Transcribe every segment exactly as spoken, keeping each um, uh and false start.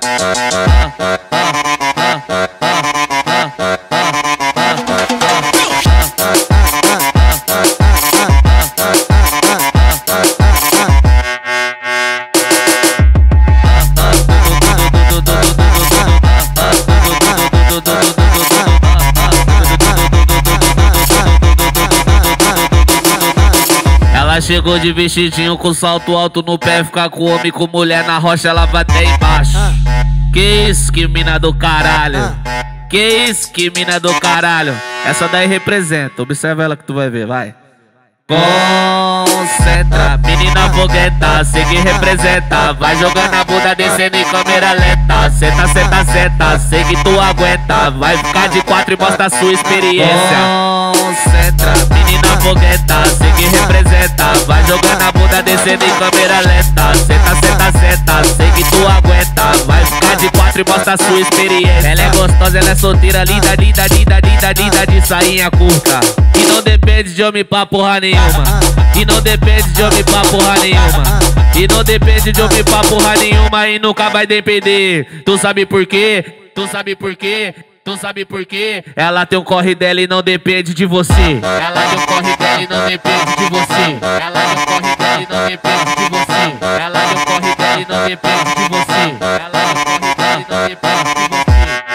Ela chegou de vestidinho com salto alto no pé, ficar com homem, com mulher na rocha, ela vai até embaixo. Que isso, que mina do caralho. Que isso, que mina do caralho. Essa daí representa, observa ela que tu vai ver, vai. Concentra, menina fogueta, sei que representa. Vai jogando a bunda, descendo em câmera lenta. Senta, senta, senta, sei que tu aguenta. Vai ficar de quatro e mostra a sua experiência. Concentra, menina fogueta, sei que representa. Vai jogando a bunda, descendo em câmera lenta. Senta, senta, senta, sei que tu aguenta. Vai ficar de quatro e mostra a sua experiência. Ela é gostosa, ela é solteira, linda, linda, linda, linda, linda, de sainha curta. E não depende de homem pra porra nenhuma. E não depende de homem pra porra nenhuma. E não depende de homem pra porra nenhuma. E nunca vai depender. Tu sabe por quê? Tu sabe por quê? Tu sabe por quê? Ela tem um corre dela e não depende de você. Ela tem um corre dela e não depende de você. Ela tem um corre dela e não depende de você. Ela tem um corre dela e não depende de você. Ela tem um corre dela e não depende de você.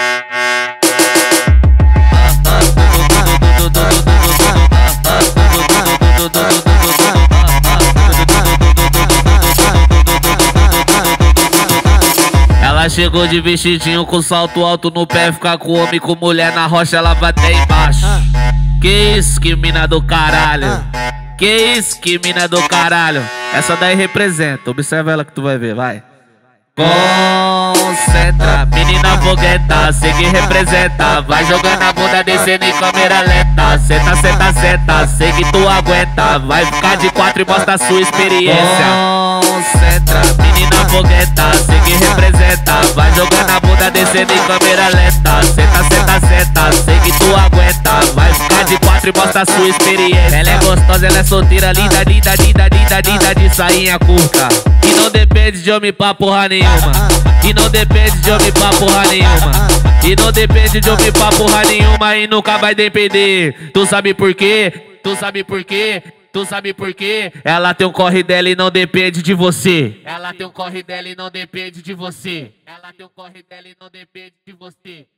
Ela chegou de vestidinho com salto alto no pé, ficar com homem, com mulher na rocha, ela vai até embaixo. Que isso, que mina do caralho. Que isso, que mina do caralho. Essa daí representa, observa ela que tu vai ver, vai. Concentra, menina fogueta, sei que representa. Vai jogando a bunda, descendo em câmera lenta. Senta, senta, senta, sei que tu aguenta. Vai ficar de quatro e mostra a sua experiência. Concentra, menina fogueta, sei que representa. Vai jogando a bunda, descendo em câmera lenta. Senta, senta, senta, sei que tu aguenta. Vai ficar de quatro e mostra a sua experiência. Ela é gostosa, ela é solteira, linda, linda, linda, linda, linda, de sainha curta. E não depende de homem pra porra nenhuma. E não depende de homem pra porra nenhuma. E não depende de homem pra porra nenhuma. E nunca vai depender. Tu sabe por quê? Tu sabe por quê? Tu sabe por quê? Ela tem um corre dela e não depende de você. Ela tem um corre dela e não depende de você. Ela tem um corre dela e não depende de você.